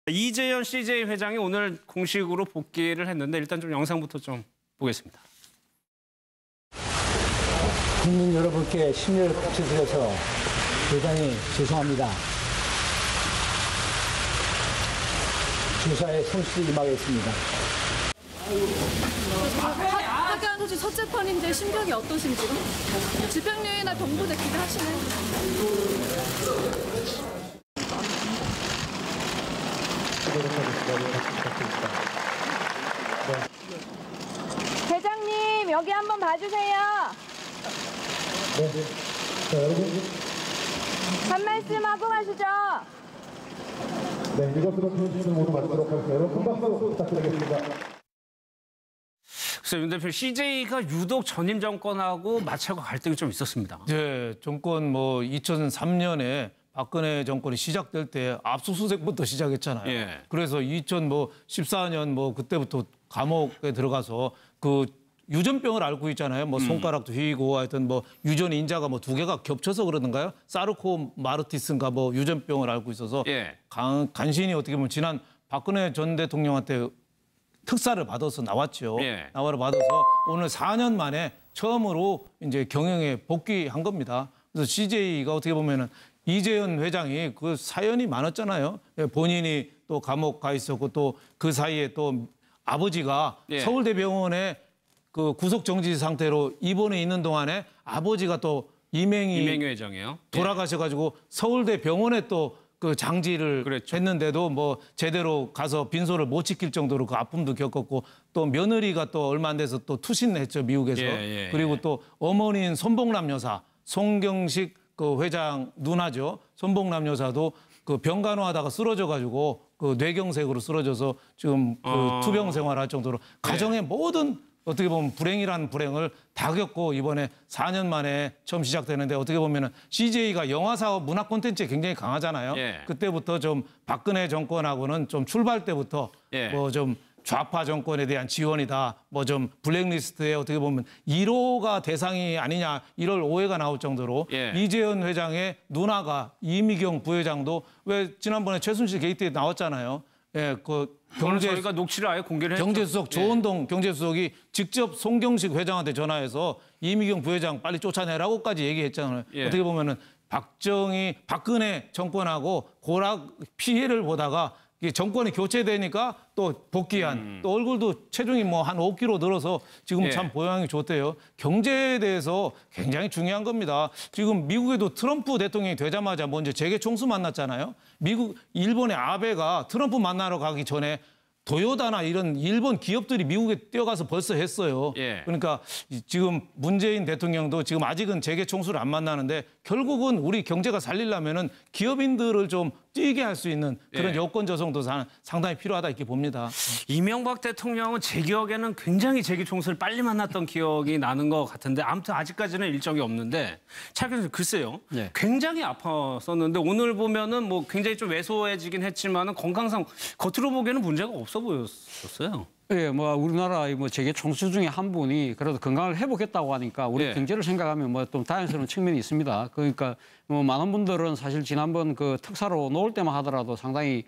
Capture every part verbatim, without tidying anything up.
이재현 씨제이 회장이 오늘 공식으로 복귀를 했는데 일단 좀 영상부터 좀 보겠습니다. 국민 여러분께 심려를 끼쳐드려서 대단히 죄송합니다. 조사에 성실히 임하겠습니다. 하계한 소식 첫째 판인데 심경이 어떠신지? 질병유예나 병부대 기대하시나요? 대장님 여기 한번 봐주세요. 네. 자, 여러분. 한 말씀 하고 가시죠. 네, 이것으로 편집을 모두 마치도록 하겠습니다. 여러분, 박수 부탁드리겠습니다. 글쎄, 윤 대표, 씨제이가 유독 전임 정권하고 마찰과 갈등이 좀 있었습니다. 네, 정권 뭐 이천삼 년에 박근혜 정권이 시작될 때 압수수색부터 시작했잖아요. 예. 그래서 이천십사 년 뭐 그때부터 감옥에 들어가서 그 유전병을 앓고 있잖아요. 뭐 손가락도 휘고 하여튼 뭐 유전 인자가 뭐 두 개가 겹쳐서 그러던가요? 사르코마르티스인가 뭐 유전병을 앓고 있어서 예. 간, 간신히 어떻게 보면 지난 박근혜 전 대통령한테 특사를 받아서 나왔죠. 예. 나와를 받아서 오늘 사 년 만에 처음으로 이제 경영에 복귀한 겁니다. 그래서 씨제이가 어떻게 보면은 이재현 회장이 그 사연이 많았잖아요. 본인이 또 감옥 가 있었고 또 그 사이에 또 아버지가 예. 서울대병원에 그 구속 정지 상태로 입원해 있는 동안에 아버지가 또 이맹희 이맹희 회장이요. 돌아가셔가지고 서울대 병원에 또 그 장지를 그랬죠. 했는데도 뭐 제대로 가서 빈소를 못 지킬 정도로 그 아픔도 겪었고 또 며느리가 또 얼마 안 돼서 또 투신했죠 미국에서. 예, 예, 그리고 예. 또 어머니인 손봉남 여사 송경식 그 회장 누나죠. 손봉남 여사도 그 병간호하다가 쓰러져가지고 그 뇌경색으로 쓰러져서 지금 그 어. 투병 생활할 정도로 가정의 모든 어떻게 보면 불행이라는 불행을 다 겪고 이번에 사 년 만에 처음 시작되는데 어떻게 보면은 씨제이가 영화 사업 문화 콘텐츠에 굉장히 강하잖아요. 예. 그때부터 좀 박근혜 정권하고는 좀 출발 때부터 예. 뭐 좀 좌파 정권에 대한 지원이다. 뭐 좀 블랙리스트에 어떻게 보면 일 호가 대상이 아니냐 이럴 오해가 나올 정도로 예. 이재현 회장의 누나가 이미경 부회장도 왜 지난번에 최순실 게이트에 나왔잖아요. 예, 그 경제 경제 저희가 녹취를 아예 공개를 했죠. 경제수석 조은동 경제수석이 직접 송경식 회장한테 전화해서 이미경 부회장 빨리 쫓아내라고까지 얘기했잖아요. 예. 어떻게 보면은 박정희 박근혜 정권하고 고락 피해를 보다가 이게 정권이 교체되니까 또 복귀한 음. 또 얼굴도 체중이 뭐 한 오 킬로그램 늘어서 지금 예. 참 보양이 좋대요. 경제에 대해서 굉장히 중요한 겁니다. 지금 미국에도 트럼프 대통령이 되자마자 먼저 재계 총수 만났잖아요. 미국 일본의 아베가 트럼프 만나러 가기 전에 도요다나 이런 일본 기업들이 미국에 뛰어가서 벌써 했어요. 예. 그러니까 지금 문재인 대통령도 지금 아직은 재계 총수를 안 만나는데 결국은 우리 경제가 살리려면은 기업인들을 좀 뛰게 할 수 있는 그런 예. 여건 조성도 상당히 필요하다 이렇게 봅니다. 이명박 대통령은 제 기억에는 굉장히 재계 총수를 빨리 만났던 기억이 나는 것 같은데 아무튼 아직까지는 일정이 없는데 참 글쎄요. 네. 굉장히 아팠었는데 오늘 보면은 뭐 굉장히 좀 왜소해지긴 했지만은 건강상 겉으로 보기에는 문제가 없어 보였었어요. 예, 뭐 우리나라 뭐 재계 총수 중에 한 분이 그래도 건강을 회복했다고 하니까 우리 예. 경제를 생각하면 뭐 좀 다양스러운 측면이 있습니다. 그러니까 뭐 많은 분들은 사실 지난번 그 특사로 놓을 때만 하더라도 상당히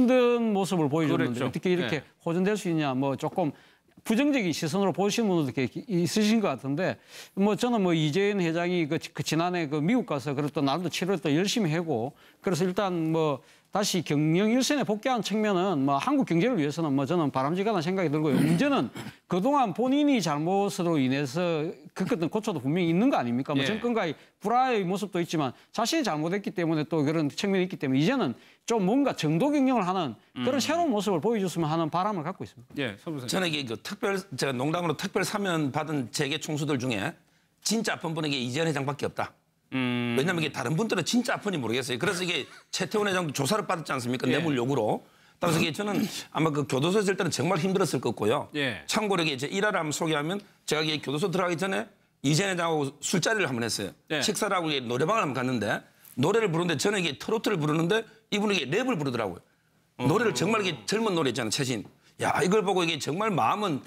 힘든 모습을 보여줬는데 그랬죠. 어떻게 이렇게 예. 호전될 수 있냐 뭐 조금 부정적인 시선으로 보시는 분들도 이렇게 있으신 것 같은데 뭐 저는 뭐 이재현 회장이 그, 그 지난해 그 미국 가서 그래도 나름대로 치료를 또 열심히 하고 그래서 일단 뭐 다시 경영 일선에 복귀한 측면은 뭐 한국 경제를 위해서는 뭐 저는 바람직하다는 생각이 들고요. 문제는 그동안 본인이 잘못으로 인해서 겪었던 고초도 분명히 있는 거 아닙니까? 뭐 예. 정권과의 불화의 모습도 있지만 자신이 잘못했기 때문에 또 그런 측면이 있기 때문에 이제는 좀 뭔가 정도 경영을 하는 그런 음. 새로운 모습을 보여줬으면 하는 바람을 갖고 있습니다. 예, 선부사님. 저는 이게 그 특별 제가 농담으로 특별 사면 받은 재계 총수들 중에 진짜 아픈 분은 이게 이재현 회장밖에 없다. 음. 왜냐하면 이게 다른 분들은 진짜 아픈지 모르겠어요. 그래서 이게 최태원 회장도 조사를 받았지 않습니까? 예. 뇌물 요구로. 그래서 이게 저는 아마 그 교도소에 있을 때는 정말 힘들었을 것 같고요. 예. 참고로 이게 제 일화를 한번 소개하면 제가 이게 교도소 들어가기 전에 이재현 회장하고 술자리를 한번 했어요. 예. 식사를 하고 이게 노래방을 한번 갔는데 노래를 부르는데 저는 이게 트로트를 부르는데 이분이 이게 랩을 부르더라고요. 노래를 정말 이게 젊은 노래 있잖아요. 최신. 야 이걸 보고 이게 정말 마음은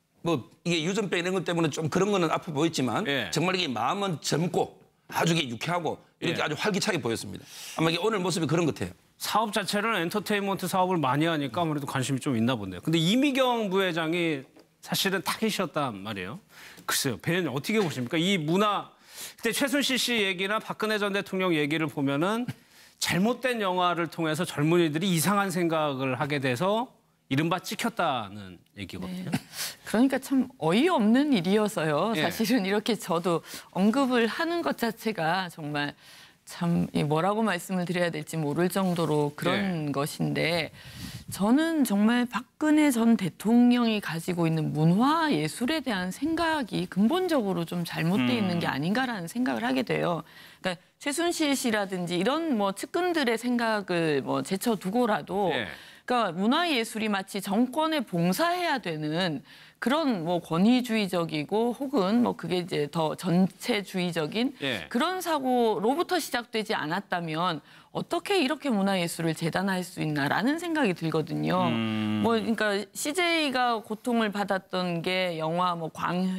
뭐 이게 유전병 이런 것 때문에 좀 그런 거는 아파 보였지만 예. 정말 이게 마음은 젊고 아주 이게 유쾌하고 이렇게 예. 아주 활기차게 보였습니다. 아마 이게 오늘 모습이 그런 것 같아요. 사업 자체를 엔터테인먼트 사업을 많이 하니까 아무래도 관심이 좀 있나 본데요. 근데 이미경 부회장이 사실은 타깃이었단 말이에요. 글쎄요, 배우님 어떻게 보십니까? 이 문화, 그때 최순실 씨 얘기나 박근혜 전 대통령 얘기를 보면은 잘못된 영화를 통해서 젊은이들이 이상한 생각을 하게 돼서 이른바 찍혔다는 얘기거든요. 네. 그러니까 참 어이없는 일이어서요. 예. 사실은 이렇게 저도 언급을 하는 것 자체가 정말 참 뭐라고 말씀을 드려야 될지 모를 정도로 그런 예. 것인데 저는 정말 박근혜 전 대통령이 가지고 있는 문화 예술에 대한 생각이 근본적으로 좀 잘못돼 음. 있는 게 아닌가라는 생각을 하게 돼요. 그러니까 최순실 씨라든지 이런 뭐 측근들의 생각을 뭐 제쳐두고라도 예. 그러니까 문화예술이 마치 정권에 봉사해야 되는 그런 뭐 권위주의적이고 혹은 뭐 그게 이제 더 전체주의적인 예. 그런 사고로부터 시작되지 않았다면 어떻게 이렇게 문화예술을 재단할 수 있나라는 생각이 들거든요. 음. 뭐 그러니까 씨제이가 고통을 받았던 게 영화 뭐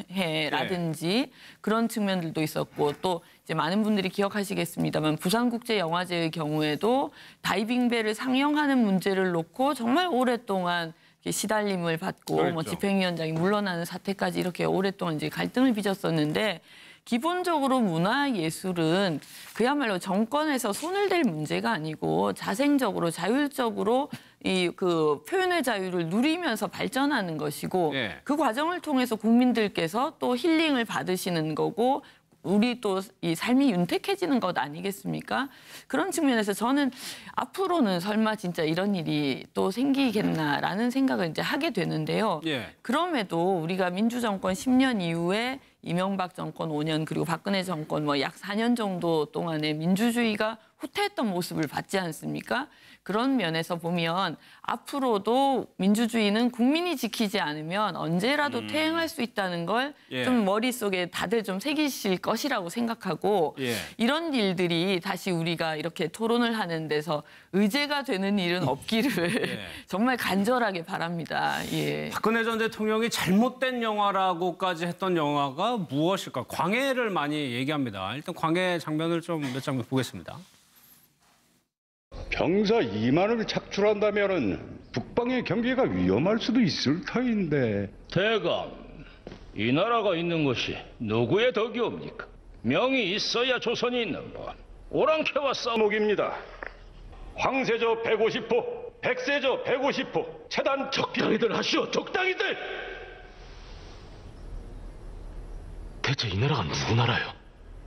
광해라든지 예. 그런 측면들도 있었고 또 이제 많은 분들이 기억하시겠습니다만 부산국제영화제의 경우에도 다이빙배를 상영하는 문제를 놓고 정말 오랫동안 시달림을 받고 그랬죠. 뭐 집행위원장이 물러나는 사태까지 이렇게 오랫동안 이제 갈등을 빚었었는데 기본적으로 문화예술은 그야말로 정권에서 손을 댈 문제가 아니고 자생적으로 자율적으로 이 그 표현의 자유를 누리면서 발전하는 것이고 예. 그 과정을 통해서 국민들께서 또 힐링을 받으시는 거고 우리 또 이 삶이 윤택해지는 것 아니겠습니까? 그런 측면에서 저는 앞으로는 설마 진짜 이런 일이 또 생기겠나라는 생각을 이제 하게 되는데요. 예. 그럼에도 우리가 민주정권 십 년 이후에 이명박 정권 오 년 그리고 박근혜 정권 뭐 약 사 년 정도 동안에 민주주의가 후퇴했던 모습을 봤지 않습니까? 그런 면에서 보면 앞으로도 민주주의는 국민이 지키지 않으면 언제라도 음. 퇴행할 수 있다는 걸 좀 예. 머릿속에 다들 좀 새기실 것이라고 생각하고 예. 이런 일들이 다시 우리가 이렇게 토론을 하는 데서 의제가 되는 일은 없기를 예. 정말 간절하게 바랍니다. 예. 박근혜 전 대통령이 잘못된 영화라고까지 했던 영화가 무엇일까? 광해를 많이 얘기합니다. 일단 광해 장면을 좀 몇 장면 보겠습니다. 병사 이만을 착출한다면은 북방의 경계가 위험할 수도 있을 터인데. 대감, 이 나라가 있는 것이 누구의 덕이옵니까? 명이 있어야 조선이 있는 법. 오랑캐와 싸먹입니다. 황세조 백오십 호, 백세조 백오십 호, 체단 적당히들 하시오, 적당히들! 대체 이 나라가 누구 나라요?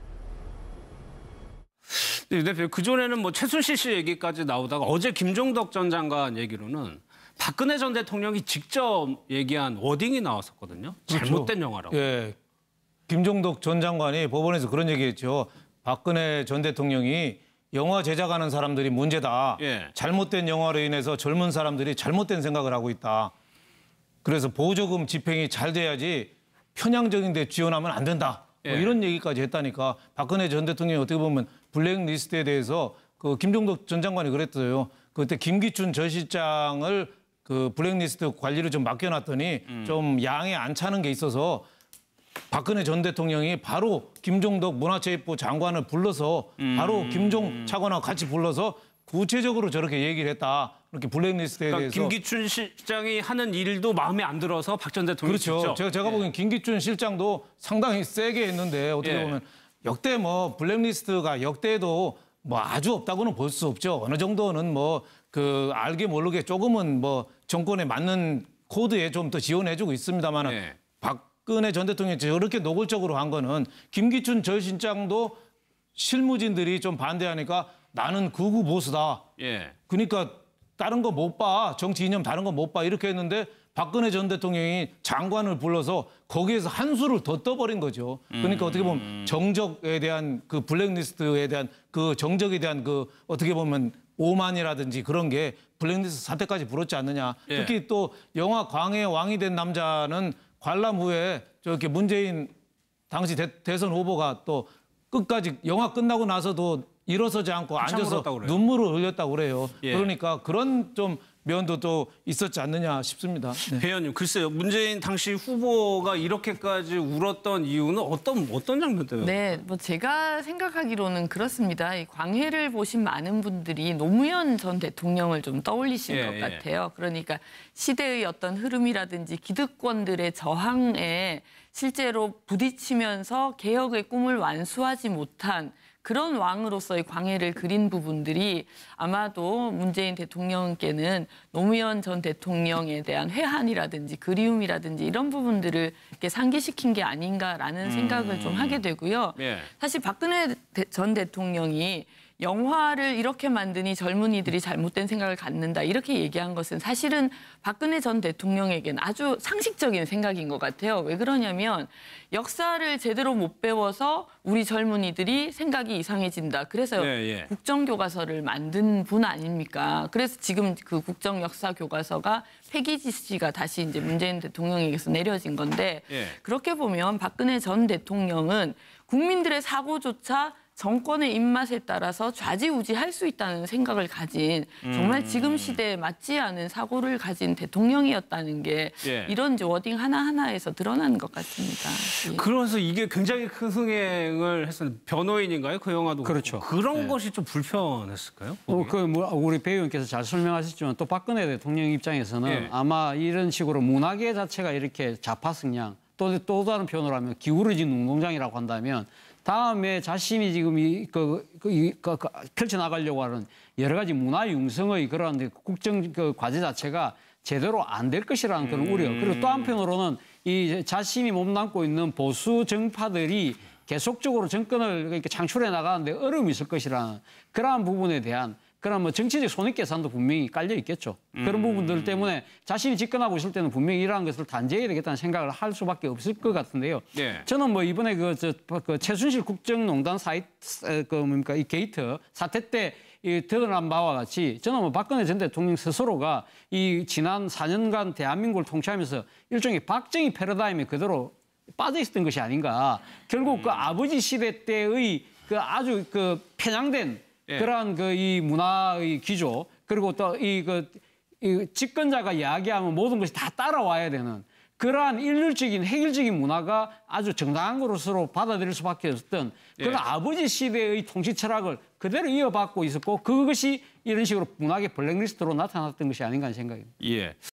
네, 대표 그전에는 뭐 최순실 씨 얘기까지 나오다가 어제 김종덕 전 장관 얘기로는 박근혜 전 대통령이 직접 얘기한 워딩이 나왔었거든요. 잘못된 영화라고. 예. 김종덕 전 장관이 법원에서 그런 얘기했죠. 박근혜 전 대통령이 영화 제작하는 사람들이 문제다. 예. 잘못된 영화로 인해서 젊은 사람들이 잘못된 생각을 하고 있다. 그래서 보조금 집행이 잘 돼야지 편향적인 데 지원하면 안 된다. 뭐 예. 이런 얘기까지 했다니까 박근혜 전 대통령이 어떻게 보면 블랙리스트에 대해서 그 김종덕 전 장관이 그랬어요. 그때 김기춘 전 실장을 그 블랙리스트 관리를 좀 맡겨놨더니 음. 좀 양에 안 차는 게 있어서 박근혜 전 대통령이 바로 김종덕 문화체육부 장관을 불러서 바로 음. 김종 차관하고 같이 불러서 구체적으로 저렇게 얘기를 했다. 이렇게 블랙리스트에 그러니까 대해서. 김기춘 실장이 하는 일도 마음에 안 들어서 박 전 대통령이 그렇죠. 직접. 제가, 제가 예. 보기엔 김기춘 실장도 상당히 세게 했는데 어떻게 예. 보면 역대 뭐 블랙리스트가 역대도 뭐 아주 없다고는 볼 수 없죠. 어느 정도는 뭐 그 알게 모르게 조금은 뭐 정권에 맞는 코드에 좀 더 지원해주고 있습니다만은 예. 박근혜 전 대통령이 저렇게 노골적으로 한 거는 김기춘 전 실장도 실무진들이 좀 반대하니까 나는 극우 보수다. 예. 그러니까 다른 거 못 봐. 정치 이념 다른 거 못 봐. 이렇게 했는데 박근혜 전 대통령이 장관을 불러서 거기에서 한 수를 더 떠버린 거죠. 그러니까 어떻게 보면 정적에 대한 그 블랙리스트에 대한 그 정적에 대한 그 어떻게 보면 오만이라든지 그런 게 블랙리스트 사태까지 불었지 않느냐. 예. 특히 또 영화 광해의 왕이 된 남자는 관람 후에 저렇게 문재인 당시 대, 대선 후보가 또 끝까지 영화 끝나고 나서도 일어서지 않고 한참 앉아서 울었다고 그래요. 눈물을 흘렸다고 그래요. 예. 그러니까 그런 좀 면도 또 있었지 않느냐 싶습니다. 네. 배 의원님, 글쎄요. 문재인 당시 후보가 이렇게까지 울었던 이유는 어떤 어떤 장면 때문에? 네, 뭐 제가 생각하기로는 그렇습니다. 이 광해를 보신 많은 분들이 노무현 전 대통령을 좀 떠올리신 예, 것 예. 같아요. 그러니까 시대의 어떤 흐름이라든지 기득권들의 저항에 실제로 부딪히면서 개혁의 꿈을 완수하지 못한 그런 왕으로서의 광해를 그린 부분들이 아마도 문재인 대통령께는 노무현 전 대통령에 대한 회한이라든지 그리움이라든지 이런 부분들을 이렇게 상기시킨 게 아닌가라는 생각을 좀 하게 되고요. 예. 사실 박근혜 대- 전 대통령이 영화를 이렇게 만드니 젊은이들이 잘못된 생각을 갖는다 이렇게 얘기한 것은 사실은 박근혜 전 대통령에게는 아주 상식적인 생각인 것 같아요. 왜 그러냐면 역사를 제대로 못 배워서 우리 젊은이들이 생각이 이상해진다. 그래서 예, 예. 국정교과서를 만든 분 아닙니까? 그래서 지금 그 국정역사교과서가 패기지 씨가 다시 이제 문재인 대통령에게서 내려진 건데 예. 그렇게 보면 박근혜 전 대통령은 국민들의 사고조차 정권의 입맛에 따라서 좌지우지할 수 있다는 생각을 가진 정말 지금 시대에 맞지 않은 사고를 가진 대통령이었다는 게 예. 이런 이제 워딩 하나하나에서 드러나는 것 같습니다. 예. 그러면서 이게 굉장히 큰 흥행을 했었는데 변호인인가요? 그 영화도 그렇죠. 그런 네. 것이 좀 불편했을까요? 어, 그 뭐, 우리 배 의원께서 잘 설명하셨지만 또 박근혜 대통령 입장에서는 예. 아마 이런 식으로 문화계 자체가 이렇게 좌파성향 또, 또 다른 표현으로 하면 기울어진 운동장이라고 한다면 다음에 자신이 지금 이, 그, 그, 이, 그, 그, 펼쳐나가려고 하는 여러 가지 문화 융성의 그런 국정 그 과제 자체가 제대로 안 될 것이라는 그런 우려. 그리고 또 한편으로는 이 자신이 몸담고 있는 보수 정파들이 계속적으로 정권을 이렇게 창출해 나가는데 어려움이 있을 것이라는 그러한 부분에 대한 그런 뭐 정치적 손익계산도 분명히 깔려 있겠죠. 그런 부분들 때문에 자신이 집권하고 있을 때는 분명히 이러한 것을 단죄해야 되겠다는 생각을 할 수밖에 없을 것 같은데요. 예. 저는 뭐 이번에 그, 저, 그 최순실 국정농단 사이, 그 뭡니까 이 게이트 사태 때 이 드러난 바와 같이 저는 뭐 박근혜 전 대통령 스스로가 이 지난 사 년간 대한민국을 통치하면서 일종의 박정희 패러다임에 그대로 빠져 있었던 것이 아닌가. 결국 그 아버지 시대 때의 그 아주 그 편향된 예. 그러한 그 이 문화의 기조 그리고 또 이 그 이 집권자가 이야기하면 모든 것이 다 따라와야 되는 그러한 일률적인 획일적인 문화가 아주 정당한 것으로 받아들일 수밖에 없었던 그런 예. 아버지 시대의 통치 철학을 그대로 이어받고 있었고 그것이 이런 식으로 문학의 블랙리스트로 나타났던 것이 아닌가 하는 생각입니다. 예.